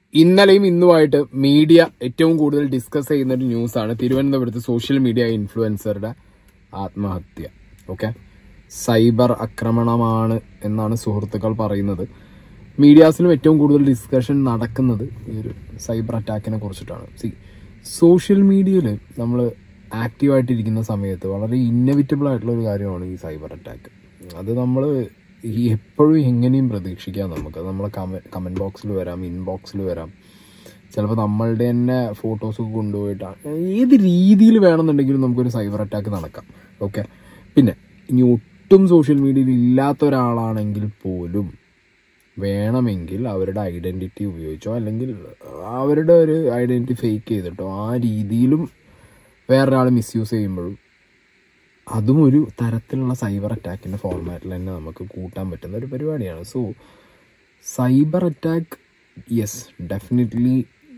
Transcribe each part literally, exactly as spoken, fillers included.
ഇന്നലെയും ഇന്നുമായിട്ട് മീഡിയ ഏറ്റവും കൂടുതൽ ഡിസ്കസ് ചെയ്യുന്ന ഒരു ന്യൂസാണ് തിരുവനന്തപുരത്ത് സോഷ്യൽ മീഡിയ ഇൻഫ്ലുവൻസറുടെ ആത്മഹത്യ. ഓക്കെ, സൈബർ ആക്രമണമാണ് എന്നാണ് സുഹൃത്തുക്കൾ പറയുന്നത്. മീഡിയാസിലും ഏറ്റവും കൂടുതൽ ഡിസ്കഷൻ നടക്കുന്നത് ഈ ഒരു സൈബർ അറ്റാക്കിനെ കുറിച്ചിട്ടാണ്. സി സോഷ്യൽ മീഡിയയിൽ നമ്മൾ ആക്റ്റീവായിട്ടിരിക്കുന്ന സമയത്ത് വളരെ ഇന്നവിറ്റബിൾ ആയിട്ടുള്ള ഒരു കാര്യമാണ് ഈ സൈബർ അറ്റാക്ക്. അത് നമ്മൾ ഈ എപ്പോഴും എങ്ങനെയും പ്രതീക്ഷിക്കാം. നമുക്ക് നമ്മളെ കമ കമൻറ്റ് ബോക്സിൽ വരാം, ഇൻബോക്സിൽ വരാം, ചിലപ്പോൾ നമ്മളുടെ തന്നെ ഫോട്ടോസൊക്കെ കൊണ്ടുപോയിട്ടാണ് ഏത് രീതിയിൽ വേണമെന്നുണ്ടെങ്കിലും നമുക്കൊരു സൈബർ അറ്റാക്ക് നടക്കാം. ഓക്കെ, പിന്നെ ഇനി ഒട്ടും സോഷ്യൽ മീഡിയയിൽ ഇല്ലാത്ത ഒരാളാണെങ്കിൽ പോലും വേണമെങ്കിൽ അവരുടെ ഐഡൻറ്റിറ്റി ഉപയോഗിച്ചോ അല്ലെങ്കിൽ അവരുടെ ഒരു ഐഡൻറ്റിറ്റി ഫേക്ക് ചെയ്തിട്ടോ ആ രീതിയിലും വേറൊരാൾ മിസ്യൂസ് ചെയ്യുമ്പോഴും അതും ഒരു തരത്തിലുള്ള സൈബർ അറ്റാക്കിൻ്റെ ഫോർമാറ്റിൽ തന്നെ നമുക്ക് കൂട്ടാൻ പറ്റുന്ന ഒരു പരിപാടിയാണ്. So cyber attack yes definitely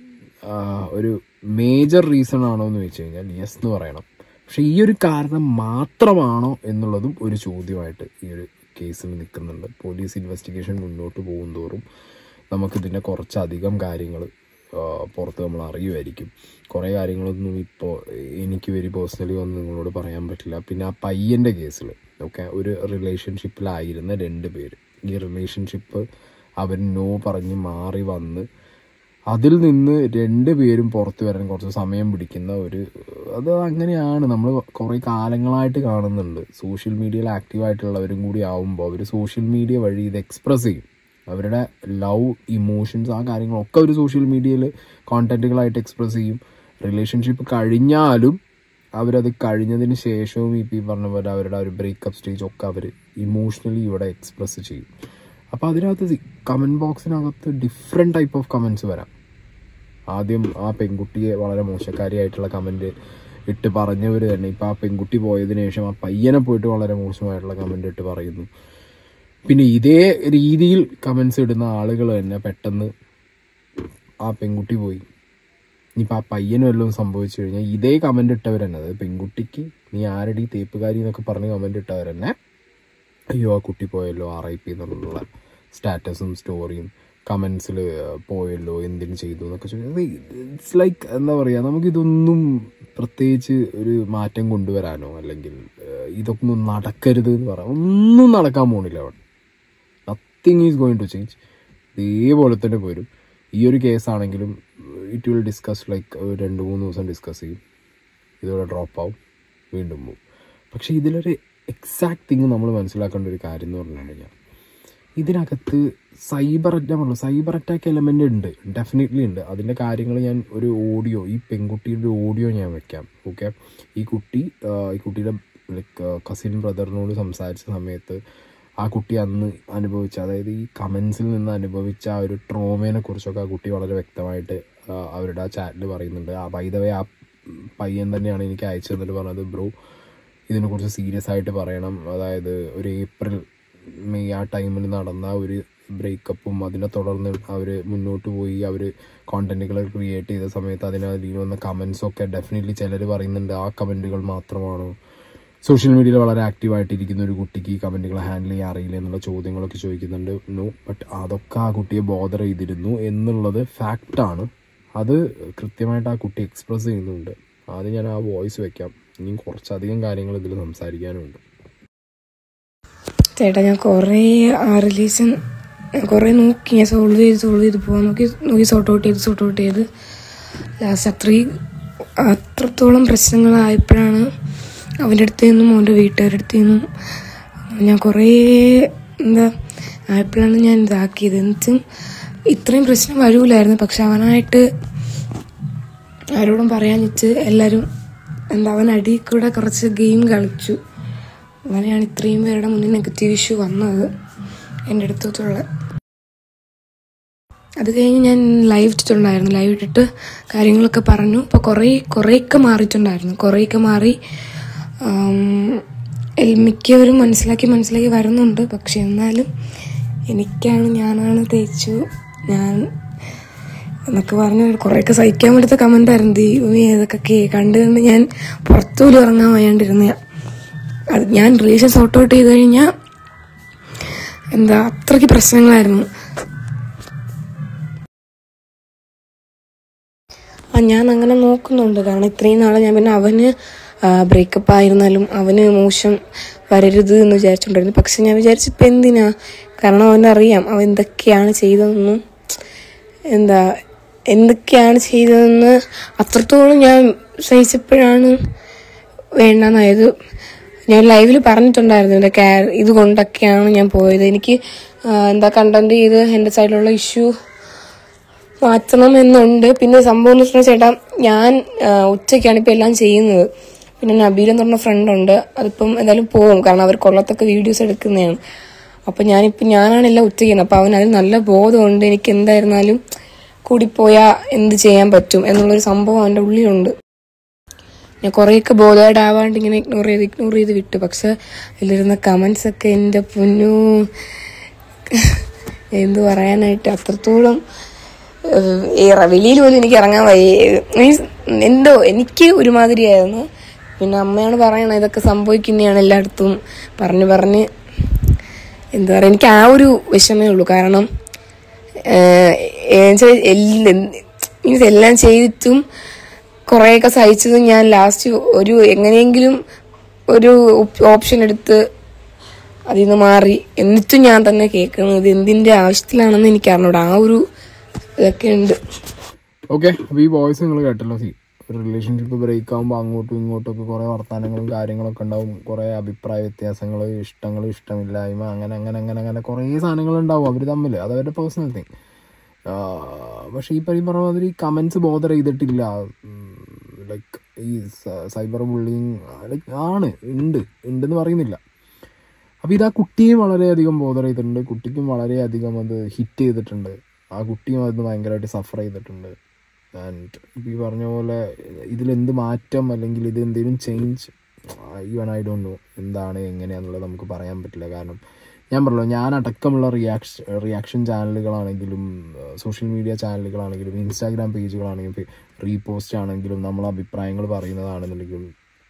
ഒരു മേജർ റീസൺ ആണോ എന്ന് വെച്ച് കഴിഞ്ഞാൽ യെസ് എന്ന് പറയണം. പക്ഷെ ഈ ഒരു കാരണം മാത്രമാണോ എന്നുള്ളതും ഒരു ചോദ്യമായിട്ട് ഈ ഒരു കേസിൽ നിൽക്കുന്നുണ്ട്. പോലീസ് ഇൻവെസ്റ്റിഗേഷൻ മുന്നോട്ട് പോകും തോറും നമുക്കിതിൻ്റെ കുറച്ചധികം കാര്യങ്ങൾ പുറത്ത് നമ്മൾ അറിയുമായിരിക്കും. കുറേ കാര്യങ്ങളൊന്നും ഇപ്പോൾ എനിക്ക് വെരി പേഴ്സണലി ഒന്നും നിങ്ങളോട് പറയാൻ പറ്റില്ല. പിന്നെ ആ പയ്യൻ്റെ കേസിൽ ഓക്കെ, ഒരു റിലേഷൻഷിപ്പിലായിരുന്ന രണ്ട് പേര്, ഈ റിലേഷൻഷിപ്പ് അവർ നോ പറഞ്ഞ് മാറി വന്ന് അതിൽ നിന്ന് രണ്ട് പേരും പുറത്ത് വരാൻ കുറച്ച് സമയം പിടിക്കുന്ന ഒരു അത് അങ്ങനെയാണ് നമ്മൾ കുറേ കാലങ്ങളായിട്ട് കാണുന്നുണ്ട്. സോഷ്യൽ മീഡിയയിൽ ആക്റ്റീവായിട്ടുള്ളവരും കൂടി ആവുമ്പോൾ അവർ സോഷ്യൽ മീഡിയ വഴി ഇത് എക്സ്പ്രസ് ചെയ്യും. അവരുടെ ലവ്, ഇമോഷൻസ്, ആ കാര്യങ്ങളൊക്കെ അവർ സോഷ്യൽ മീഡിയയിൽ കോണ്ടന്റുകളായിട്ട് എക്സ്പ്രസ് ചെയ്യും. റിലേഷൻഷിപ്പ് കഴിഞ്ഞാലും അവരത് കഴിഞ്ഞതിന് ശേഷവും ഈ പറഞ്ഞ പോലെ അവരുടെ ഒരു ബ്രേക്കപ്പ് സ്റ്റേജ് ഒക്കെ അവർ ഇമോഷണലി ഇവിടെ എക്സ്പ്രസ് ചെയ്യും. അപ്പോൾ അതിനകത്ത് കമൻറ്റ് ബോക്സിനകത്ത് ഡിഫറെൻറ്റ് ടൈപ്പ് ഓഫ് കമൻറ്റ്സ് വരാം. ആദ്യം ആ പെൺകുട്ടിയെ വളരെ മോശക്കാരിയായിട്ടുള്ള കമൻറ്റ് ഇട്ട് പറഞ്ഞവർ തന്നെ ഇപ്പോൾ ആ പെൺകുട്ടി പോയതിനു ശേഷം ആ പയ്യനെ പോയിട്ട് വളരെ മോശമായിട്ടുള്ള കമൻറ്റ് ഇട്ട് പറയുന്നു. പിന്നെ ഇതേ രീതിയിൽ കമൻസ് ഇടുന്ന ആളുകൾ തന്നെ പെട്ടെന്ന് ആ പെൺകുട്ടി പോയി ഇനിയിപ്പോൾ ആ പയ്യനും വല്ലതും സംഭവിച്ചു കഴിഞ്ഞാൽ ഇതേ കമൻറ്റ് ഇട്ടവർ തന്നെ, അതായത് പെൺകുട്ടിക്ക് നീ ആരടി തേപ്പുകാരി എന്നൊക്കെ പറഞ്ഞ് കമൻറ്റ് ഇട്ടവർ തന്നെ അയ്യോ ആ കുട്ടി പോയല്ലോ ആർ ഐ പി എന്നുള്ള സ്റ്റാറ്റസും സ്റ്റോറിയും കമൻസിൽ പോയല്ലോ എന്തിനു ചെയ്തു എന്നൊക്കെ ചോദിക്കുന്നത്. ഇറ്റ്സ് ലൈക്ക് എന്താ പറയുക, നമുക്കിതൊന്നും പ്രത്യേകിച്ച് ഒരു മാറ്റം കൊണ്ടുവരാനോ അല്ലെങ്കിൽ ഇതൊക്കെ ഒന്നും നടക്കരുത് എന്ന് പറയാം, ഒന്നും നടക്കാൻ പോണില്ല അവിടെ. Nothing is going to change. ഇതേപോലെ തന്നെ പോരും. ഈ ഒരു കേസാണെങ്കിലും ഇറ്റ് വിൽ ഡിസ്കസ് ലൈക്ക് രണ്ട് മൂന്ന് ദിവസം ഡിസ്കസ് ചെയ്യും, ഇതോടെ ഡ്രോപ്പ് ആവും, വീണ്ടും പോവും. പക്ഷേ ഇതിലൊരു എക്സാക്ട് തിങ് നമ്മൾ മനസ്സിലാക്കേണ്ട ഒരു കാര്യം എന്ന് പറഞ്ഞു കഴിഞ്ഞാൽ ഇതിനകത്ത് cyber attack cyber attack element ഉണ്ട്, ഡെഫിനറ്റ്ലി ഉണ്ട്. അതിൻ്റെ കാര്യങ്ങൾ ഞാൻ ഒരു ഓഡിയോ, ഈ പെൺകുട്ടിയുടെ ഓഡിയോ ഞാൻ വെക്കാം. ഓക്കെ, ഈ കുട്ടി ഈ കുട്ടിയുടെ ലൈക്ക് കസിൻ ബ്രദറിനോട് സംസാരിച്ച സമയത്ത് ആ കുട്ടി അന്ന് അനുഭവിച്ച, അതായത് ഈ കമൻസിൽ നിന്ന് അനുഭവിച്ച ആ ഒരു ട്രോമേനെ കുറിച്ചൊക്കെ ആ കുട്ടി വളരെ വ്യക്തമായിട്ട് അവരുടെ ആ ചാറ്റിൽ പറയുന്നുണ്ട്. ആ ബൈ ദ വേ ആ പയ്യൻ തന്നെയാണ് എനിക്ക് അയച്ചു തന്നിട്ട് പറഞ്ഞത്, ബ്രോ ഇതിനെക്കുറിച്ച് സീരിയസ് ആയിട്ട് പറയണം. അതായത് ഒരു ഏപ്രിൽ മെയ് ആ ടൈമിൽ നടന്ന ഒരു ബ്രേക്കപ്പും അതിനെ തുടർന്ന് അവർ മുന്നോട്ട് പോയി അവർ കോണ്ടന്റുകൾ ക്രിയേറ്റ് ചെയ്ത സമയത്ത് അതിനകത്ത് വന്ന കമൻസൊക്കെ ഡെഫിനറ്റ്ലി ചിലർ പറയുന്നുണ്ട് ആ കമൻറ്റുകൾ മാത്രമാണോ, സോഷ്യൽ മീഡിയയിൽ വളരെ ആക്റ്റീവായിട്ടിരിക്കുന്ന ഒരു കുട്ടിക്ക് ഈ കമൻറ്റുകൾ ഹാൻഡിൽ ചെയ്യാൻ അറിയില്ല എന്നുള്ള ചോദ്യങ്ങളൊക്കെ ചോദിക്കുന്നുണ്ട്. നോ, ബട്ട് അതൊക്കെ ആ കുട്ടിയെ ബോദർ ചെയ്തിരുന്നു എന്നുള്ളത് ഫാക്റ്റാണ്. അത് കൃത്യമായിട്ട് ആ കുട്ടി എക്സ്പ്രസ് ചെയ്യുന്നുണ്ട്. ആദ്യം ഞാൻ ആ വോയിസ് വെക്കാം, ഇനിയും കുറച്ചധികം കാര്യങ്ങൾ ഇതിൽ സംസാരിക്കാനുണ്ട്. ചേട്ടാ, ഞാൻ കുറേ ആ റിലേഷൻ കുറേ നോക്കി, ഞാൻ സോൾവ് ചെയ്ത് സോൾവ് ചെയ്ത് പോകാൻ നോക്കി നോക്കി സോർട്ട് ഔട്ട് ചെയ്ത് സോർട്ട് ഔട്ട് ചെയ്ത് ലാസ്റ്റ് അത്രയും അത്രത്തോളം പ്രശ്നങ്ങളായപ്പോഴാണ് അവൻ്റെ അടുത്ത് നിന്നും അവൻ്റെ വീട്ടുകാരുടെ അടുത്ത് നിന്നും ഞാൻ കുറേ എന്താ ആയപ്പോഴാണ് ഞാൻ ഇതാക്കിയത്. എന്നിട്ടും ഇത്രയും പ്രശ്നം വരൂലായിരുന്നു. പക്ഷെ അവനായിട്ട് ആരോടും പറയാൻ വെച്ച് എല്ലാവരും എന്താ അവൻ അടി കൂടെ കുറച്ച് ഗെയിം കളിച്ചു. അങ്ങനെയാണ് ഇത്രയും പേരുടെ മുന്നിൽ നെഗറ്റീവ് ഇഷ്യൂ വന്നത് എൻ്റെ അടുത്തുള്ള. അത് കഴിഞ്ഞ് ഞാൻ ലൈവ് ഇട്ടിട്ടുണ്ടായിരുന്നു. ലൈവ് ഇട്ടിട്ട് കാര്യങ്ങളൊക്കെ പറഞ്ഞു. അപ്പോൾ കുറേ കുറേയൊക്കെ മാറിയിട്ടുണ്ടായിരുന്നു. കുറേയൊക്കെ മാറി മിക്കവരും മനസ്സിലാക്കി മനസ്സിലാക്കി വരുന്നുണ്ട്. പക്ഷെ എന്നാലും എനിക്കാണ് ഞാനാണ് തേച്ചു ഞാൻ എന്നൊക്കെ പറഞ്ഞ് കുറേയൊക്കെ സഹിക്കാൻ പറ്റാത്ത കമൻ്റായിരുന്നു. ദൈവമേ, ഏതൊക്കെ കണ്ടു കണ്ട് ഞാൻ പുറത്തുപോലും ഇറങ്ങാൻ വയ്യാണ്ടിരുന്ന അത് ഞാൻ റിലേഷൻ സോർട്ട് ഔട്ട് ചെയ്ത് കഴിഞ്ഞാൽ എന്താ അത്രയ്ക്ക് പ്രശ്നങ്ങളായിരുന്നു. ആ ഞാൻ അങ്ങനെ നോക്കുന്നുണ്ട്. കാരണം ഇത്രയും നാളെ ഞാൻ പിന്നെ അവന് ബ്രേക്കപ്പ് ആയിരുന്നാലും അവന് മോശം വരരുത് എന്ന് വിചാരിച്ചുകൊണ്ടിരുന്നു. പക്ഷെ ഞാൻ വിചാരിച്ചു ഇപ്പം എന്തിനാ, കാരണം അവനറിയാം അവൻ എന്തൊക്കെയാണ് ചെയ്തതെന്നും എന്താ എന്തൊക്കെയാണ് ചെയ്തതെന്ന് അത്രത്തോളം ഞാൻ സഹിച്ചപ്പോഴാണ് വേണ്ടെന്നായത്. ഞാൻ ലൈവിൽ പറഞ്ഞിട്ടുണ്ടായിരുന്നു എൻ്റെ ക്യാ ഇതുകൊണ്ടൊക്കെയാണ് ഞാൻ പോയത്. എനിക്ക് എന്താ കണ്ടന്റ് ചെയ്ത് എൻ്റെ സൈഡിലുള്ള ഇഷ്യൂ മാറ്റണം എന്നുണ്ട്. പിന്നെ സംഭവം എന്ന് വെച്ചാൽ ചേട്ടാ, ഞാൻ ഉച്ചയ്ക്കാണ് ഇപ്പം എല്ലാം ചെയ്യുന്നത്. പിന്നെ നബീൽ എന്ന് പറഞ്ഞ ഫ്രണ്ടുണ്ട്, അതിപ്പം എന്തായാലും പോകും, കാരണം അവർ കൊള്ളത്തൊക്കെ വീഡിയോസ് എടുക്കുന്നതാണ്. അപ്പം ഞാനിപ്പം ഞാനാണ് എല്ലാം ഉച്ചയ്ക്ക് ചെയ്യുന്നത്. അപ്പം അവൻ അതിൽ നല്ല ബോധമുണ്ട്, എനിക്ക് എന്തായിരുന്നാലും കൂടിപ്പോയാൽ എന്ത് ചെയ്യാൻ പറ്റും എന്നുള്ളൊരു സംഭവം അവൻ്റെ ഉള്ളിലുണ്ട്. ഞാൻ കുറേയൊക്കെ ബോധമായിട്ട് ആവാണ്ട് ഇങ്ങനെ ഇഗ്നോർ ചെയ്ത് ഇഗ്നോർ ചെയ്ത് വിട്ടു. പക്ഷെ അതിലിരുന്ന കമൻസ് ഒക്കെ എൻ്റെ പൊന്നു, എന്ത് പറയാനായിട്ട്, അത്രത്തോളം വെളിയിൽ പോലും എനിക്ക് ഇറങ്ങാൻ വയ്യ. മീൻസ് എന്തോ എനിക്ക് ഒരുമാതിരിയായിരുന്നു. പിന്നെ അമ്മയാണ് പറയണത് ഇതൊക്കെ സംഭവിക്കുന്നതാണ് എല്ലായിടത്തും പറഞ്ഞ് പറഞ്ഞ് എന്താ പറയുക, എനിക്ക് ആ ഒരു വിഷമേ ഉള്ളൂ. കാരണം മീൻസ് എല്ലാം ചെയ്തിട്ടും കുറേയൊക്കെ സഹിച്ചത് ഞാൻ ലാസ്റ്റ് ഒരു എങ്ങനെയെങ്കിലും ഒരു ഓപ്ഷൻ എടുത്ത് അതിൽ നിന്ന് മാറി. എന്നിട്ടും ഞാൻ തന്നെ കേൾക്കണം ഇത് എന്തിൻ്റെ ആവശ്യത്തിലാണെന്ന് എനിക്ക് അറിഞ്ഞൂടാ. ആ ഒരു ഇതൊക്കെ ഉണ്ട്. ഓക്കെ, അപ്പോൾ ഈ വോയിസ് നിങ്ങൾ കേട്ടല്ലോ. സി റിലേഷൻഷിപ്പ് ബ്രേക്ക് ആകുമ്പോൾ അങ്ങോട്ടും ഇങ്ങോട്ടും ഒക്കെ കുറേ വർത്തമാനങ്ങളും കാര്യങ്ങളൊക്കെ ഉണ്ടാവും, കുറേ അഭിപ്രായ വ്യത്യാസങ്ങൾ, ഇഷ്ടങ്ങൾ ഇഷ്ടമില്ലായ്മ, അങ്ങനെ അങ്ങനെ അങ്ങനെ അങ്ങനെ കുറേ സാധനങ്ങളുണ്ടാവും അവർ തമ്മിൽ. അതവരുടെ പേഴ്സണൽ തിങ്. പക്ഷേ ഈ പറയും പറഞ്ഞ മാതിരി കമൻസ് ബോദർ ചെയ്തിട്ടില്ല. ലൈക്ക് ഈ സൈബർ ബുള്ളിങ് ലൈക്ക് ആണ് ഉണ്ട് ഉണ്ടെന്ന് പറയുന്നില്ല. അപ്പോൾ ഇത് ആ കുട്ടിയും വളരെയധികം ബോദർ ചെയ്തിട്ടുണ്ട്, കുട്ടിക്കും വളരെയധികം അത് ഹിറ്റ് ചെയ്തിട്ടുണ്ട്, ആ കുട്ടിയും അത് ഭയങ്കരമായിട്ട് സഫർ ചെയ്തിട്ടുണ്ട്. ആൻഡ് ഇപ്പോൾ ഈ പറഞ്ഞ പോലെ ഇതിലെന്ത് മാറ്റം അല്ലെങ്കിൽ ഇത് എന്തെങ്കിലും change even I don't know എന്താണ് എങ്ങനെയാണെന്നുള്ളത് നമുക്ക് പറയാൻ പറ്റില്ല. കാരണം ഞാൻ പറഞ്ഞല്ലോ, ഞാൻ അടക്കമുള്ള റിയാക്ഷൻ റിയാക്ഷൻ ചാനലുകളാണെങ്കിലും സോഷ്യൽ മീഡിയ ചാനലുകളാണെങ്കിലും ഇൻസ്റ്റാഗ്രാം പേജുകളാണെങ്കിലും റീപോസ്റ്റ് ആണെങ്കിലും നമ്മൾ അഭിപ്രായങ്ങൾ പറയുന്നതാണെന്നുണ്ടെങ്കിലും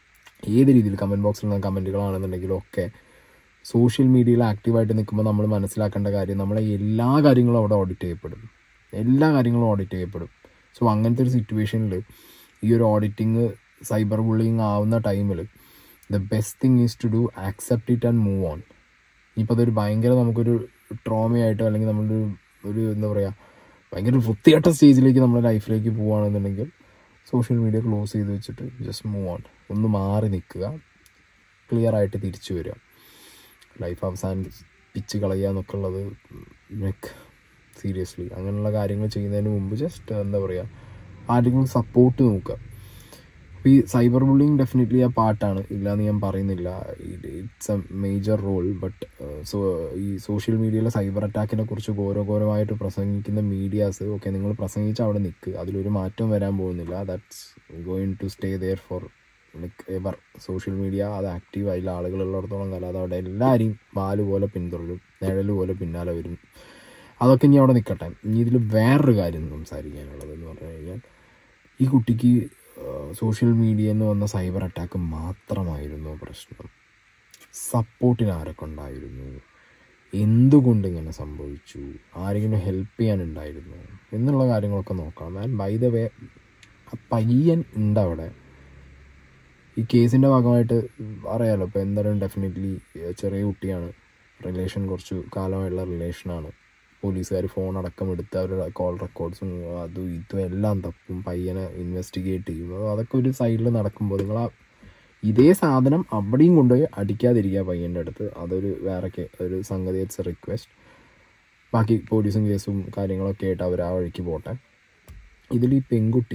ഏത് രീതിയിൽ കമൻറ്റ് ബോക്സിൽ നിന്ന് കമൻറ്റുകളാണെന്നുണ്ടെങ്കിലും ഒക്കെ സോഷ്യൽ മീഡിയയിൽ ആക്റ്റീവായിട്ട് നിൽക്കുമ്പോൾ നമ്മൾ മനസ്സിലാക്കേണ്ട കാര്യം, നമ്മളെ എല്ലാ കാര്യങ്ങളും അവിടെ ഓഡിറ്റ് ചെയ്യപ്പെടും, എല്ലാ കാര്യങ്ങളും ഓഡിറ്റ് ചെയ്യപ്പെടും. സോ അങ്ങനത്തെ ഒരു സിറ്റുവേഷനിൽ ഈ ഒരു ഓഡിറ്റിങ് സൈബർ ബുള്ളിങ് ആവുന്ന ടൈമിൽ the best thing is to do accept it and move on. ഇനിയിപ്പോൾ അതൊരു ഭയങ്കര നമുക്കൊരു ട്രോമയായിട്ടോ അല്ലെങ്കിൽ നമ്മളൊരു ഒരു എന്താ പറയുക ഭയങ്കര വൃത്തികെട്ട സ്റ്റേജിലേക്ക് നമ്മുടെ ലൈഫിലേക്ക് പോവുകയാണെന്നുണ്ടെങ്കിൽ സോഷ്യൽ മീഡിയ ക്ലോസ് ചെയ്ത് വെച്ചിട്ട് ജസ്റ്റ് മൂവ് ഓൺ, ഒന്ന് മാറി നിൽക്കുക, ക്ലിയർ ആയിട്ട് തിരിച്ചു വരിക. ലൈഫ് അവസാനിപ്പിച്ച് കളയുക എന്നൊക്കെ ഉള്ളത് ലൈക്ക് സീരിയസ്ലി അങ്ങനെയുള്ള കാര്യങ്ങൾ ചെയ്യുന്നതിന് മുമ്പ് ജസ്റ്റ് എന്താ പറയുക ആരെങ്കിലും സപ്പോർട്ട് നോക്കുക. അപ്പോൾ ഈ സൈബർ ബുള്ളിങ് ഡെഫിനറ്റ്ലി ആ പാർട്ടാണ്, ഇല്ലയെന്ന് ഞാൻ പറയുന്നില്ല, it's a major role. But so ഈ സോഷ്യൽ മീഡിയയിലെ സൈബർ അറ്റാക്കിനെ കുറിച്ച് ഘോരഘോരമായിട്ട് പ്രസംഗിക്കുന്ന മീഡിയാസ് ഓക്കെ നിങ്ങൾ പ്രസംഗിച്ച് അവിടെ നിൽക്കുക, അതിലൊരു മാറ്റം വരാൻ പോകുന്നില്ല. That's going to stay there for like ever. Social media അത് ആക്റ്റീവ് ആയില്ല ആളുകളുള്ളിടത്തോളം കാലം അത് അവിടെ എല്ലാവരെയും വാല് പോലെ പിന്തുടരും, നിഴൽ പോലെ പിന്നാലെ വരും. അതൊക്കെ ഇനി അവിടെ നിൽക്കട്ടെ. ഇനി ഇതിൽ വേറൊരു കാര്യം സംസാരിക്കാനുള്ളതെന്ന് പറഞ്ഞു കഴിഞ്ഞാൽ ഈ കുട്ടിക്ക് സോഷ്യൽ മീഡിയയിൽ നിന്ന് വന്ന സൈബർ അറ്റാക്ക് മാത്രമായിരുന്നു പ്രശ്നം, സപ്പോർട്ടിന് ആരൊക്കെ ഉണ്ടായിരുന്നു, എന്തുകൊണ്ട് ഇങ്ങനെ സംഭവിച്ചു, ആരെങ്കിലും ഹെൽപ്പ് ചെയ്യാനുണ്ടായിരുന്നു എന്നുള്ള കാര്യങ്ങളൊക്കെ നോക്കണം. ആൻഡ് ബൈ ദ വേ ആ പയ്യൻ ഉണ്ടവിടെ. ഈ കേസിൻ്റെ ഭാഗമായിട്ട് അറിയാമല്ലോ, ഇപ്പോൾ എന്തായാലും ഡെഫിനറ്റ്ലി ചെറിയ കുട്ടിയാണ്, റിലേഷൻ കുറച്ച് കാലമായുള്ള റിലേഷനാണ്. പോലീസുകാർ ഫോൺ അടക്കം എടുത്ത് അവരുടെ കോൾ റെക്കോർഡ്സും അതും ഇതും എല്ലാം തപ്പും, പയ്യനെ ഇൻവെസ്റ്റിഗേറ്റ് ചെയ്യും. അതൊക്കെ ഒരു സൈഡിൽ നടക്കുമ്പോൾ നിങ്ങൾ ആ ഇതേ സാധനം അവിടെയും കൊണ്ടുപോയി അടിക്കാതിരിക്കുക പയ്യൻ്റെ അടുത്ത്. അതൊരു വേറെ ഒരു സംഗതി, ഇറ്റ്സ് എ റിക്വസ്റ്റ്. ബാക്കി പോലീസും കേസും കാര്യങ്ങളൊക്കെ ആയിട്ട് അവർ ആ വഴിക്ക് പോട്ടെ. ഇതിൽ ഈ പെൺകുട്ടി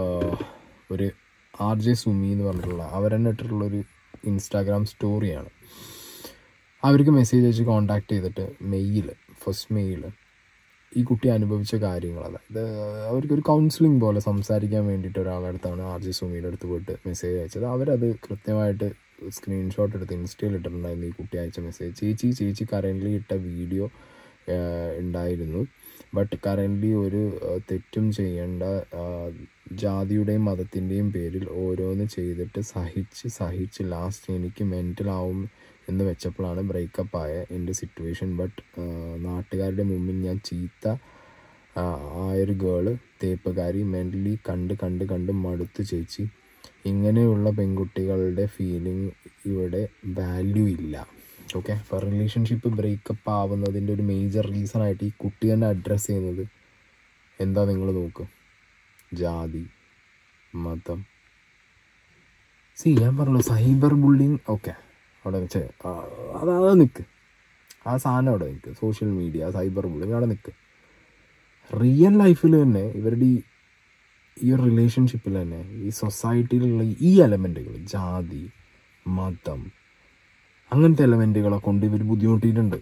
ഒരു ആർ ജെ സുമി എന്ന് പറഞ്ഞിട്ടുള്ള അവരെന്നെ ഇട്ടിട്ടുള്ളൊരു ഇൻസ്റ്റാഗ്രാം സ്റ്റോറിയാണ്. അവർക്ക് മെസ്സേജ് അയച്ച് കോൺടാക്ട് ചെയ്തിട്ട് മെയിൽ ഫസ്റ്റ് മെയിൽ ഈ കുട്ടി അനുഭവിച്ച കാര്യങ്ങൾ, അതായത് അവർക്കൊരു കൗൺസിലിംഗ് പോലെ സംസാരിക്കാൻ വേണ്ടിയിട്ട് ഒരാളുടെ അടുത്താണ് ആർ ജെ സുമിയുടെ അടുത്ത് പോയിട്ട് മെസ്സേജ് അയച്ചത്. അവരത് കൃത്യമായിട്ട് സ്ക്രീൻഷോട്ട് എടുത്ത് ഇൻസ്റ്റയിൽ ഇട്ടിട്ടുണ്ടായിരുന്നു ഈ കുട്ടി അയച്ച മെസ്സേജ്. ചേച്ചി ചേച്ചി കറൻ്റ്ലി ഇട്ട വീഡിയോ ഉണ്ടായിരുന്നു, ബട്ട് കറൻ്റ്ലി ഒരു തെറ്റും ചെയ്യേണ്ട, ജാതിയുടെയും മതത്തിൻ്റെയും പേരിൽ ഓരോന്ന് ചെയ്തിട്ട് സഹിച്ച് സഹിച്ച് ലാസ്റ്റ് എനിക്ക് മെൻ്റലാവും എന്ന് വെച്ചപ്പോഴാണ് ബ്രേക്കപ്പ് ആയ എൻ്റെ സിറ്റുവേഷൻ. ബട്ട് നാട്ടുകാരുടെ മുമ്പിൽ ഞാൻ ചീത്ത ആ ഒരു ഗേള് തേപ്പുകാരി മെൻ്റലി കണ്ട് കണ്ട് കണ്ട് മടുത്ത് ചേച്ചി. ഇങ്ങനെയുള്ള പെൺകുട്ടികളുടെ ഫീലിംഗ് ഇവിടെ വാല്യൂ ഇല്ല. ഓക്കെ, അപ്പോൾ റിലേഷൻഷിപ്പ് ബ്രേക്കപ്പ് ആവുന്നതിൻ്റെ ഒരു മേജർ റീസൺ ആയിട്ട് ഈ കുട്ടി തന്നെ അഡ്രസ്സ് ചെയ്യുന്നത് എന്താ? നിങ്ങൾ നോക്ക്, ജാതി, മതം. സി ഞാൻ പറഞ്ഞു സൈബർ ബുള്ളിങ്. ഓക്കെ, അവിടെ വെച്ച് അതാ നിൽക്ക്, ആ സാധനം അവിടെ നിൽക്ക്. സോഷ്യൽ മീഡിയ, സൈബർ ബുള്ളിങ് അവിടെ നിൽക്ക്. റിയൽ ലൈഫിൽ തന്നെ ഇവരുടെ ഈ ഈ ഒരു റിലേഷൻഷിപ്പിൽ തന്നെ ഈ സൊസൈറ്റിയിലുള്ള ഈ എലമെൻറ്റുകൾ, ജാതി, മതം, അങ്ങനത്തെ എലമെൻറ്റുകളെ കൊണ്ട് ഇവർ ബുദ്ധിമുട്ടിയിട്ടുണ്ട്.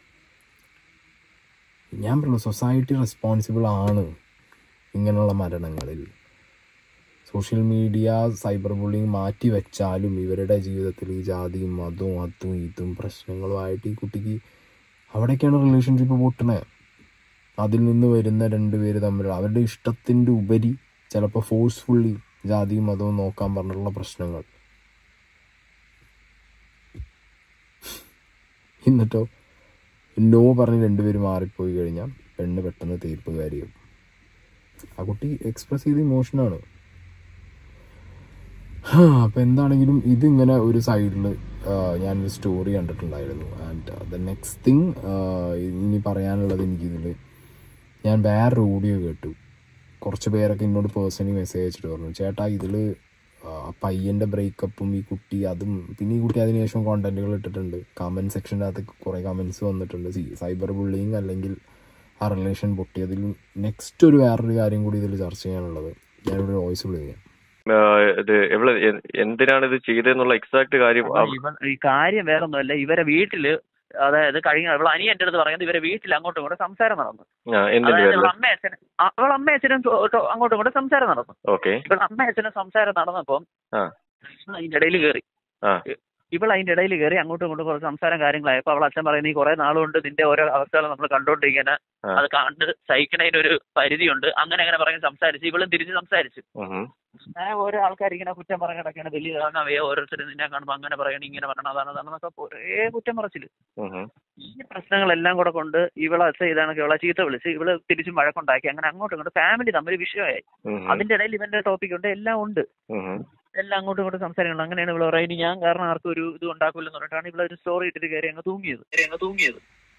ഞാൻ പറഞ്ഞു സൊസൈറ്റി റെസ്പോൺസിബിൾ ആണ് ഇങ്ങനെയുള്ള മരണങ്ങളിൽ. സോഷ്യൽ മീഡിയ, സൈബർ ബുള്ളിങ് മാറ്റി വെച്ചാലും ഇവരുടെ ജീവിതത്തിൽ ഈ ജാതിയും മതവും അതും ഇതും പ്രശ്നങ്ങളുമായിട്ട് ഈ കുട്ടിക്ക് അവിടേക്കാണ് റിലേഷൻഷിപ്പ് പൊട്ടണേ. അതിൽ നിന്ന് വരുന്ന രണ്ട് പേര് തമ്മിലുള്ള അവരുടെ ഇഷ്ടത്തിൻ്റെ ഉപരി ചിലപ്പോൾ ഫോഴ്സ്ഫുള്ളി ജാതിയും മതവും നോക്കാൻ പറഞ്ഞിട്ടുള്ള പ്രശ്നങ്ങൾ. എന്നിട്ടോ നോ പറഞ്ഞ് രണ്ടുപേര് മാറിപ്പോയി കഴിഞ്ഞാൽ പെണ്ണ് പെട്ടെന്ന് തേപ്പുകാരിയും. ആ കുട്ടി എക്സ്പ്രസ് ചെയ്ത ഇമോഷനാണ്. അപ്പം എന്താണെങ്കിലും ഇതിങ്ങനെ ഒരു സൈഡിൽ ഞാനൊരു സ്റ്റോറി കണ്ടിട്ടുണ്ടായിരുന്നു. ആൻഡ് ദ നെക്സ്റ്റ് തിങ് ഇനി പറയാനുള്ളത് എനിക്കിതിൽ, ഞാൻ വേറൊരു ഓഡിയോ കേട്ടു. കുറച്ച് പേരൊക്കെ എന്നോട് പേഴ്സണലി മെസ്സേജ് അയച്ചിട്ട് പറഞ്ഞു, ചേട്ടാ ഇതിൽ പയ്യൻ്റെ ബ്രേക്കപ്പും ഈ കുട്ടി അതും, പിന്നെ ഈ കുട്ടി അതിനുശേഷം കോണ്ടന്റുകൾ ഇട്ടിട്ടുണ്ട്. കമൻറ്റ് സെക്ഷൻ്റെ അകത്ത് കുറേ കമൻറ്റ്സ് വന്നിട്ടുണ്ട്. സി സൈബർ ബുള്ളിങ് അല്ലെങ്കിൽ ആ റിലേഷൻ പൊട്ടിയതിൽ നെക്സ്റ്റ് ഒരു വേറൊരു കാര്യം കൂടി ഇതിൽ ചർച്ച ചെയ്യാനുള്ളത്. ഞാനിവിടെ വോയിസ് പ്ലേ ചെയ്യാം. ഇത് എവിടെ എന്തിനാണ് ഇത് ചെയ്തതെന്നുള്ള എക്സാക്ട് കാര്യം ഈ കാര്യം വേറെ ഒന്നുമല്ല. ഇവരെ വീട്ടില്, അതായത് കഴിഞ്ഞ അവൾ അനിയൻ എൻ്റെ അടുത്ത് പറയുന്നത് ഇവരെ വീട്ടിൽ അങ്ങോട്ടും ഇങ്ങോട്ടും സംസാരം നടന്നു. അതായത് അമ്മ അച്ഛനും അവൾ അമ്മ അച്ഛനും അങ്ങോട്ടും ഇങ്ങോട്ടും സംസാരം നടന്നു. ഇവൾ അമ്മ അച്ഛനും സംസാരം നടന്നപ്പം അതിന്റെ ഇടയിൽ കയറി ഇവൾ അതിന്റെ ഇടയിൽ കയറി അങ്ങോട്ടും ഇങ്ങോട്ടും കുറച്ച് സംസാരം കാര്യങ്ങളായപ്പോൾ അവൾ അച്ഛൻ പറയുന്നത് ഈ കുറെ നാളുകൊണ്ട് നിന്റെ ഓരോ അവസ്ഥകൾ നമ്മൾ കണ്ടോണ്ടിരിക്കാൻ, അത് കണ്ട് സഹിക്കുന്നതിനൊരു പരിധിയുണ്ട്, അങ്ങനെ അങ്ങനെ പറഞ്ഞ് സംസാരിച്ചു. ഇവളും തിരിച്ച് സംസാരിച്ചു. അങ്ങനെ ഓരോ ആൾക്കാർ ഇങ്ങനെ കുറ്റം പറയാൻ കിടക്കുകയാണ്. വലിയ കാണാവേ ഓരോരുത്തരും നിന്നെ കാണുമ്പോൾ അങ്ങനെ പറയണം, ഇങ്ങനെ പറയണം, അതാണ് അതാണെന്നൊക്കെ ഒരേ കുറ്റം പറച്ചില്. ഈ പ്രശ്നങ്ങളെല്ലാം കൂടെ കൊണ്ട് ഇവളെ അച്ഛ ഇതാണെങ്കിൽ ഇവളെ ചീത്ത വിളിച്ച് ഇവള് തിരിച്ചും വഴക്കുണ്ടാക്കി. അങ്ങനെ അങ്ങോട്ടും ഇങ്ങോട്ടും ഫാമിലി തമ്മിൽ വിഷയമായി. അതിന്റെ ഇടയിൽ ഇവന്റെ ടോപ്പിക് ഉണ്ട്, എല്ലാം ഉണ്ട്, എല്ലാം അങ്ങോട്ടും ഇങ്ങോട്ടും സംസാരങ്ങളുണ്ട്. അങ്ങനെയാണ് ഇവള് പറയുന്നത് ഞാൻ കാരണം ആർക്കും ഒരു ഇത് ഉണ്ടാക്കില്ലെന്ന് പറഞ്ഞിട്ടാണ് ഇവളെ ഒരു സ്റ്റോറി ഇട്ടിട്ട് കയറി അങ്ങ് തൂങ്ങിയത് അങ്ങ് തൂങ്ങിയത്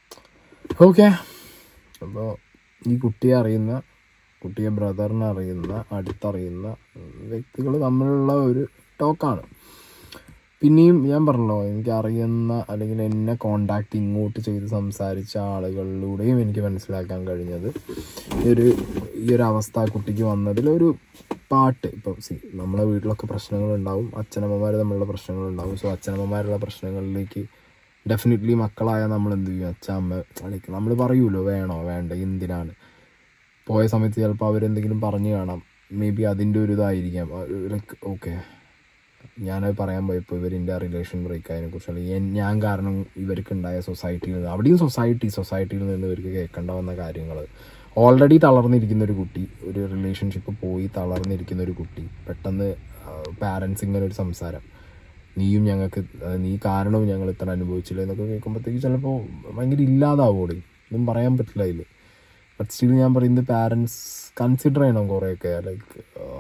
ഓക്കെ, അപ്പോൾ ഈ കുട്ടിയെ അറിയുന്ന, കുട്ടിയെ ബ്രദറിനെ അറിയുന്ന, അടുത്തറിയുന്ന വ്യക്തികൾ തമ്മിലുള്ള ഒരു ടോക്കാണ്. പിന്നെയും ഞാൻ പറഞ്ഞല്ലോ, എനിക്ക് അറിയുന്ന അല്ലെങ്കിൽ എന്നെ കോണ്ടാക്ട് ഇങ്ങോട്ട് ചെയ്ത് സംസാരിച്ച ആളുകളിലൂടെയും എനിക്ക് മനസ്സിലാക്കാൻ കഴിഞ്ഞത് ഈ ഒരു ഈ ഒരു അവസ്ഥ കുട്ടിക്ക് വന്നതിൽ ഒരു പാട്ട്. ഇപ്പം സി നമ്മളെ വീട്ടിലൊക്കെ പ്രശ്നങ്ങളുണ്ടാവും, അച്ഛനമ്മമാർ തമ്മിലുള്ള പ്രശ്നങ്ങളുണ്ടാവും. സോ അച്ഛനമ്മമാരുള്ള പ്രശ്നങ്ങളിലേക്ക് ഡെഫിനറ്റ്ലി മക്കളായ നമ്മൾ എന്ത് ചെയ്യും, അച്ഛൻ അമ്മ ലൈക്ക് നമ്മൾ പറയുമല്ലോ വേണോ വേണ്ട എന്തിനാണ്. പോയ സമയത്ത് ചിലപ്പോൾ അവരെന്തെങ്കിലും പറഞ്ഞു കാണാം, മേ ബി അതിൻ്റെ ഒരു ഇതായിരിക്കാം. ലൈക്ക് ഓക്കെ ഞാനത് പറയാൻ പോയപ്പോൾ ഇവരിൻ്റെ ആ റിലേഷൻ ബ്രേക്ക് ആയതിനെക്കുറിച്ച്, അല്ലെങ്കിൽ ഞാൻ കാരണം ഇവർക്കുണ്ടായ സൊസൈറ്റിയിൽ നിന്ന്, അവിടെയും സൊസൈറ്റി സൊസൈറ്റിയിൽ നിന്ന് ഇവർക്ക് കേൾക്കേണ്ട വന്ന കാര്യങ്ങൾ. ഓൾറെഡി തളർന്നിരിക്കുന്ന ഒരു കുട്ടി, ഒരു റിലേഷൻഷിപ്പ് പോയി തളർന്നിരിക്കുന്ന ഒരു കുട്ടി, പെട്ടെന്ന് പാരൻസ് ഇങ്ങനെ ഒരു സംസാരം, നീയും ഞങ്ങൾക്ക്, നീ കാരണവും ഞങ്ങൾ ഇത്ര അനുഭവിച്ചില്ല എന്നൊക്കെ കേൾക്കുമ്പോഴത്തേക്ക് ചിലപ്പോൾ ഭയങ്കര ഇല്ലാതാവോടെ, ഒന്നും പറയാൻ പറ്റില്ല അതിൽ. ബട്ട് സ്റ്റിൽ ഞാൻ പറയുന്നത് പാരൻസ് കൺസിഡർ ചെയ്യണം കുറേയൊക്കെ. ലൈക്ക്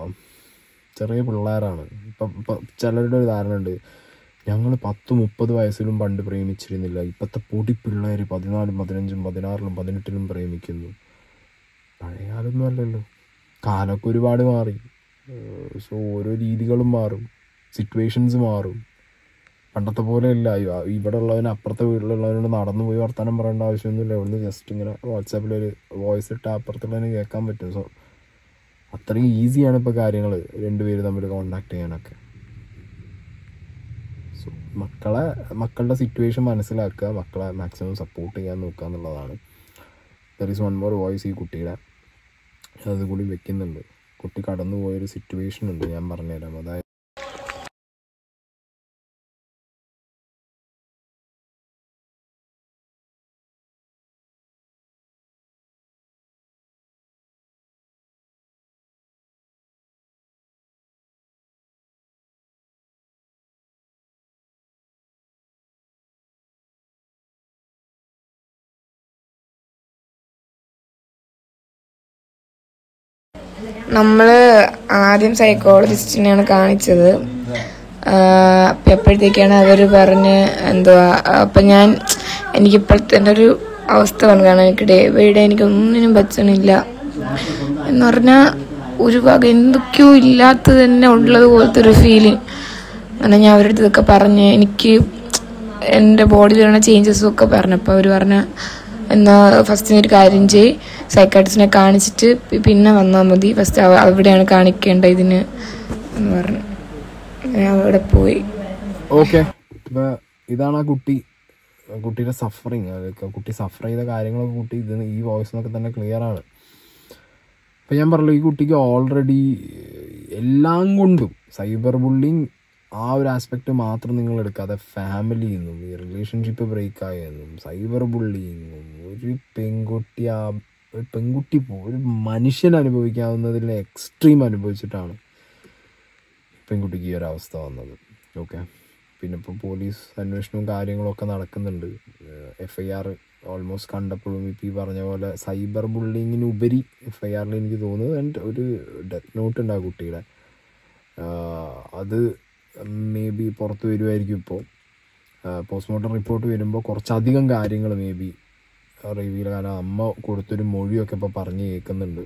ചെറിയ പിള്ളേരാണ്. ഇപ്പം ഇപ്പം ചിലരുടെ ഒരു ധാരണ ഉണ്ട്, ഞങ്ങൾ പത്ത് മുപ്പത് വയസ്സിലും പണ്ട് പ്രേമിച്ചിരുന്നില്ല, ഇപ്പോഴത്തെ പൊടി പിള്ളേർ പതിനാലും പതിനഞ്ചും പതിനാറിലും പതിനെട്ടിലും പ്രേമിക്കുന്നു. പഴയ കാലമൊന്നും അല്ലല്ലോ, കാലമൊക്കെ ഒരുപാട് മാറി. സോ ഓരോ രീതികളും മാറും, സിറ്റുവേഷൻസ് മാറും. പണ്ടത്തെ പോലെ അല്ല. ഇവിടെ ഉള്ളവന് അപ്പുറത്തെ വീട്ടിലുള്ളവനോട് നടന്നു പോയി വർത്തമാനം പറയേണ്ട ആവശ്യമൊന്നുമില്ല. ഇവിടുന്ന് ജസ്റ്റ് ഇങ്ങനെ വാട്സാപ്പിലൊരു വോയിസ് ഇട്ട് അപ്പുറത്തുള്ളതിന് കേൾക്കാൻ പറ്റും. സോ അത്രയും ഈസിയാണ് ഇപ്പോൾ കാര്യങ്ങൾ രണ്ടുപേര് തമ്മിൽ കോണ്ടാക്ട് ചെയ്യാനൊക്കെ. സോ മക്കളെ മക്കളുടെ സിറ്റുവേഷൻ മനസ്സിലാക്കുക, മക്കളെ മാക്സിമം സപ്പോർട്ട് ചെയ്യാൻ നോക്കുക എന്നുള്ളതാണ്. There is one more voice ഈ കുട്ടിയുടെ, അതുകൂടി വെക്കുന്നുണ്ട്. കുട്ടി കടന്നു പോയൊരു സിറ്റുവേഷൻ ഉണ്ട്, ഞാൻ പറഞ്ഞുതരാം. അതായത് നമ്മൾ ആദ്യം സൈക്കോളജിസ്റ്റിനെയാണ് കാണിച്ചത്. അപ്പം എപ്പോഴത്തേക്കാണ് അവർ പറഞ്ഞ് എന്തുവാ അപ്പം ഞാൻ എനിക്കിപ്പോഴത്തെ എൻ്റെ ഒരു അവസ്ഥ പറഞ്ഞു. കാരണം എനിക്ക് ഡേ ബൈ ഡേ എനിക്കൊന്നിനും പറ്റണില്ല എന്ന് പറഞ്ഞാൽ ഒരു വക എന്തൊക്കെയോ ഇല്ലാത്തത് തന്നെ ഉള്ളത് പോലത്തെ ഒരു ഫീലിങ്. അങ്ങനെ ഞാൻ അവരുടെ അടുത്തൊക്കെ പറഞ്ഞ് എനിക്ക് എൻ്റെ ബോഡിയിൽ വരുന്ന ചേഞ്ചസും ഒക്കെ പറഞ്ഞപ്പോൾ അവർ പറഞ്ഞ എന്നാൽ ഫസ്റ്റ് ഒരു കാര്യം ചെയ്യ്, സൈക്കാട്രിസ്റ്റിനെ കാണിച്ചിട്ട് പിന്നെ വന്നാൽ മതി, ഫസ്റ്റ് അവിടെയാണ് കാണിക്കേണ്ടത് ഇതിന് എന്ന് പറഞ്ഞു. ഞാൻ അവിടെ പോയി. ഓക്കെ, ഇപ്പം ഇതാണ് ആ കുട്ടി കുട്ടിയുടെ സഫറിങ്. അതൊക്കെ കുട്ടി സഫർ ചെയ്ത കാര്യങ്ങളൊക്കെ കുട്ടി ഇത് ഈ വോയിസ് എന്നൊക്കെ തന്നെ ക്ലിയർ ആണ്. അപ്പം ഞാൻ പറഞ്ഞു, ഈ കുട്ടിക്ക് ഓൾറെഡി എല്ലാം കൊണ്ടും സൈബർ ബുള്ളിങ് ആ ഒരു ആസ്പെക്റ്റ് മാത്രം നിങ്ങൾ എടുക്കാതെ ഫാമിലിയിൽ നിന്നും ഈ റിലേഷൻഷിപ്പ് ബ്രേക്ക് ആയെന്നും സൈബർ ബുള്ളിങ്ങും ഒരു പെൺകുട്ടി ആ ഒരു പെൺകുട്ടി ഒരു മനുഷ്യൻ അനുഭവിക്കാവുന്നതിൽ എക്സ്ട്രീം അനുഭവിച്ചിട്ടാണ് പെൺകുട്ടിക്ക് ഈ ഒരു അവസ്ഥ വന്നത്. ഓക്കെ, പിന്നെ ഇപ്പോൾ പോലീസ് അന്വേഷണവും കാര്യങ്ങളൊക്കെ നടക്കുന്നുണ്ട്. എഫ് ഐ ആർ ഓൾമോസ്റ്റ് കണ്ടപ്പോഴും ഇപ്പോൾ ഈ പറഞ്ഞ പോലെ സൈബർ ബുള്ളിങ്ങിനുപരി എഫ് ഐ ആറിൽ എനിക്ക് തോന്നുന്നത് ആൻഡ് ഒരു ഡെത്ത് നോട്ട് ഉണ്ട് ആ കുട്ടിയുടെ. അത് മേ ബി പുറത്ത് വരുമായിരിക്കും. ഇപ്പോൾ പോസ്റ്റ്മോർട്ടം റിപ്പോർട്ട് വരുമ്പോൾ കുറച്ചധികം കാര്യങ്ങൾ മേ ബി റിവീൽ, കാരണം അമ്മ കൊടുത്തൊരു മൊഴിയൊക്കെ ഇപ്പോൾ പറഞ്ഞ് കേൾക്കുന്നുണ്ട്.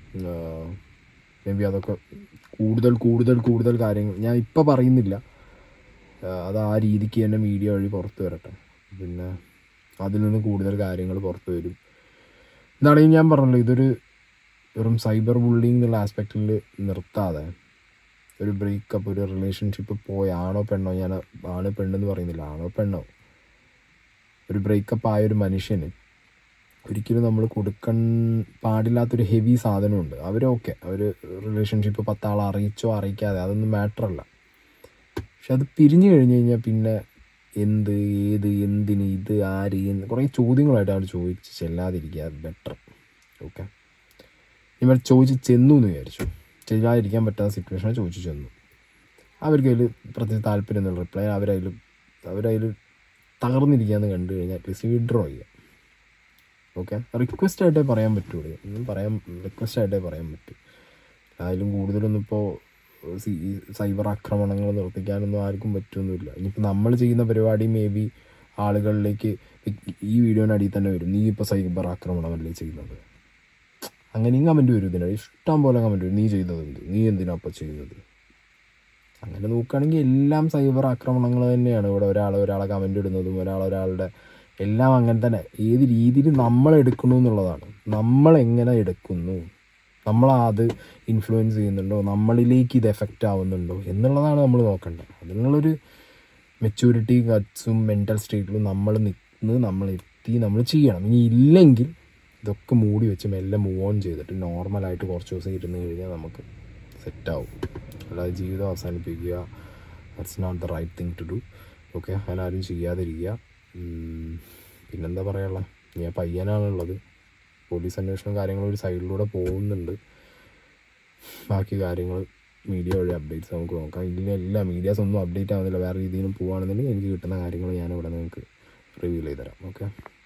മേ ബി അതൊക്കെ കൂടുതൽ കൂടുതൽ കൂടുതൽ കാര്യങ്ങൾ ഞാൻ ഇപ്പോൾ പറയുന്നില്ല, അത് ആ രീതിക്ക് തന്നെ മീഡിയ വഴി പുറത്ത് വരട്ടെ. പിന്നെ അതിൽ നിന്ന് കൂടുതൽ കാര്യങ്ങൾ പുറത്ത് വരും. എന്താണെങ്കിൽ ഞാൻ പറഞ്ഞല്ലോ, ഇതൊരു വെറും സൈബർ ബുള്ളിങ് എന്നുള്ള ആസ്പെക്റ്റിൽ നിർത്താതെ ഒരു ബ്രേക്കപ്പ്, ഒരു റിലേഷൻഷിപ്പ് പോയി ആണോ പെണ്ണോ, ഞാൻ ആണ് പെണ്ണെന്ന് പറയുന്നില്ല, ആണോ പെണ്ണോ, ഒരു ബ്രേക്കപ്പ് ആയൊരു മനുഷ്യന് ഒരിക്കലും നമ്മൾ കൊടുക്കാൻ പാടില്ലാത്തൊരു ഹെവി സാധനമുണ്ട്. അവരൊക്കെ അവർ റിലേഷൻഷിപ്പ് പത്താളെ അറിയിച്ചോ അറിയിക്കാതെ അതൊന്നും മാറ്ററല്ല. പക്ഷെ അത് പിരിഞ്ഞു കഴിഞ്ഞ് കഴിഞ്ഞാൽ പിന്നെ എന്ത് ഏത് എന്തിന് ഇത് ആര് എന്ന് കുറേ ചോദ്യങ്ങളായിട്ട് അവർ ചോദിച്ച് ചെല്ലാതിരിക്കുക ബെറ്റർ. ഓക്കെ, ഇവർ ചോദിച്ച് ചെന്നു എന്ന് വിചാരിച്ചു, ചെയ്യാതിരിക്കാൻ പറ്റാത്ത സിറ്റുവേഷനെ ചോദിച്ചു ചെന്നു. അവർക്ക് അതിൽ പ്രത്യേകിച്ച് താല്പര്യം എന്നുള്ള റിപ്ലൈ അവരതിൽ അവരതിൽ തകർന്നിരിക്കുകയെന്ന് കണ്ടു കഴിഞ്ഞാൽ അറ്റ്ലീസ്റ്റ് വിഡ്രോ ചെയ്യുക. ഓക്കെ, റിക്വസ്റ്റ് ആയിട്ടേ പറയാൻ പറ്റുള്ളൂ, ഒന്നും പറയാൻ റിക്വസ്റ്റ് ആയിട്ടേ പറയാൻ പറ്റൂ. അതിലും കൂടുതലൊന്നും ഇപ്പോൾ സൈബർ ആക്രമണങ്ങൾ നിർത്തിക്കാനൊന്നും ആർക്കും പറ്റുമൊന്നുമില്ല. ഇനിയിപ്പോൾ നമ്മൾ ചെയ്യുന്ന പരിപാടി മേ ബി ആളുകളിലേക്ക് ഈ വീഡിയോനടിയിൽ തന്നെ വരും, നീ ഇപ്പോൾ സൈബർ ആക്രമണമല്ലേ ചെയ്യുന്നത്, അങ്ങനെയും കമൻറ്റ് വരും. ഇതിനാണ് ഇഷ്ടം പോലെ കമൻറ്റ് വരും, നീ ചെയ്തത് എന്ത്, നീ എന്തിനാ അപ്പോൾ ചെയ്യുന്നത്. അങ്ങനെ നോക്കുകയാണെങ്കിൽ എല്ലാം സൈബർ ആക്രമണങ്ങൾ തന്നെയാണ്. ഇവിടെ ഒരാൾ ഒരാളെ കമൻറ്റ് ഇടുന്നതും ഒരാൾ ഒരാളുടെ എല്ലാം അങ്ങനെ തന്നെ. ഏത് രീതിയിൽ നമ്മൾ എടുക്കുന്നു എന്നുള്ളതാണ്, നമ്മൾ എങ്ങനെ എടുക്കുന്നു, നമ്മൾ അത് ഇൻഫ്ലുവൻസ് ചെയ്യുന്നുണ്ടോ, നമ്മളിലേക്ക് ഇത് എഫക്റ്റ് ആവുന്നുണ്ടോ എന്നുള്ളതാണ് നമ്മൾ നോക്കേണ്ടത്. അതിനുള്ളൊരു മെച്യൂരിറ്റി ഗട്ട്സും മെൻ്റൽ സ്റ്റേറ്റിലും നമ്മൾ നിന്ന് നമ്മൾ എത്തി നമ്മൾ ചെയ്യണം. ഇനി ഇല്ലെങ്കിൽ ഇതൊക്കെ മൂടി വെച്ച് മെല്ലെ മൂവ് ഓൺ ചെയ്തിട്ട് നോർമലായിട്ട് കുറച്ച് ദിവസം ഇരുന്ന് കഴിഞ്ഞാൽ നമുക്ക് സെറ്റാവും. അല്ലാതെ ജീവിതം അവസാനിപ്പിക്കുക, that's not the right thing to do. Okay, അതിനാരും ചെയ്യാതിരിക്കുക. പിന്നെന്താ പറയാനുള്ളത്, ഞാൻ പയ്യനാണുള്ളത്, പോലീസ് അന്വേഷണം കാര്യങ്ങൾ ഒരു സൈഡിലൂടെ പോകുന്നുണ്ട്. ബാക്കി കാര്യങ്ങൾ മീഡിയ വഴി അപ്ഡേറ്റ്സ് നമുക്ക് നോക്കാം. ഇതിലെല്ലാം മീഡിയാസ് ഒന്നും അപ്ഡേറ്റ് ആവുന്നില്ല, വേറെ രീതിയിലും പോകുകയാണെന്നുണ്ടെങ്കിൽ എനിക്ക് കിട്ടുന്ന കാര്യങ്ങൾ ഞാനിവിടെ നിങ്ങൾക്ക് റിവീൽ ചെയ്ത് തരാം. ഓക്കെ.